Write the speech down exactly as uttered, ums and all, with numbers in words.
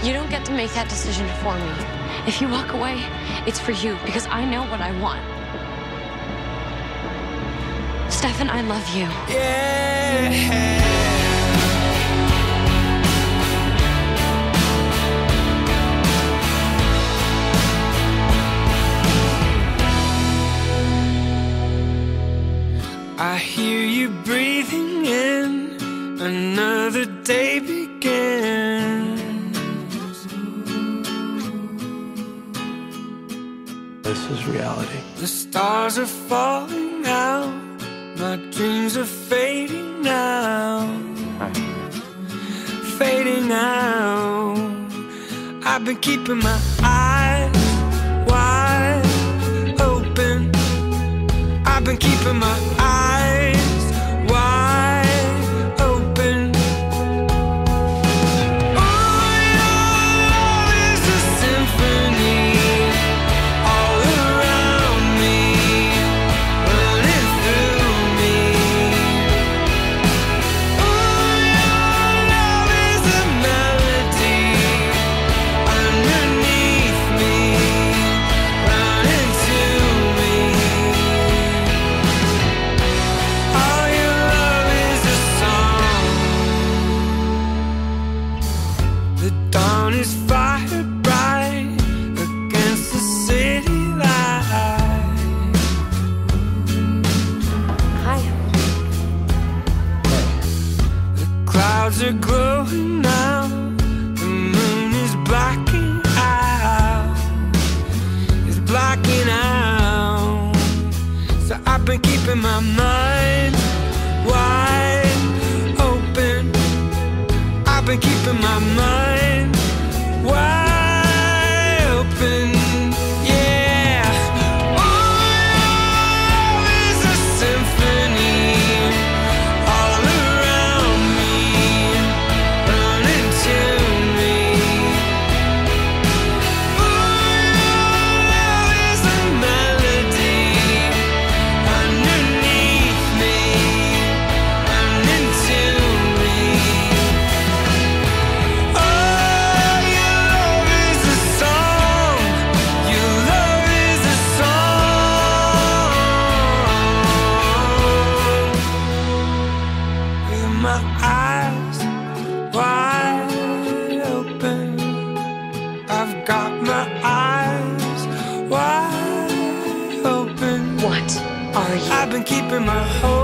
You don't get to make that decision for me. If you walk away, it's for you, because I know what I want. Stefan, I love you. Yeah. I hear you breathing in, another day begins. This is reality. The stars are falling out, my dreams are fading now. Fading out. I've been keeping my eyes wide open. I've been keeping my eyes wide open. Oh, your love is a symphony all around me, running through me. Oh, your love is a melody underneath me, running to me. All your love is a song. The dawn is fire bright against the city light. Hi. The clouds are glowing now, the moon is blacking out, it's blacking out. So I've been keeping my mind wide open. I've been keeping my mind wide open. Yeah. Oh, love is a symphony all around me, running to me. Oh, love is a melody underneath me, running to me. Oh, your love is a song. Your love is a song. With my eyes wide open, I've got my eyes wide open. What are you? I've been keeping my whole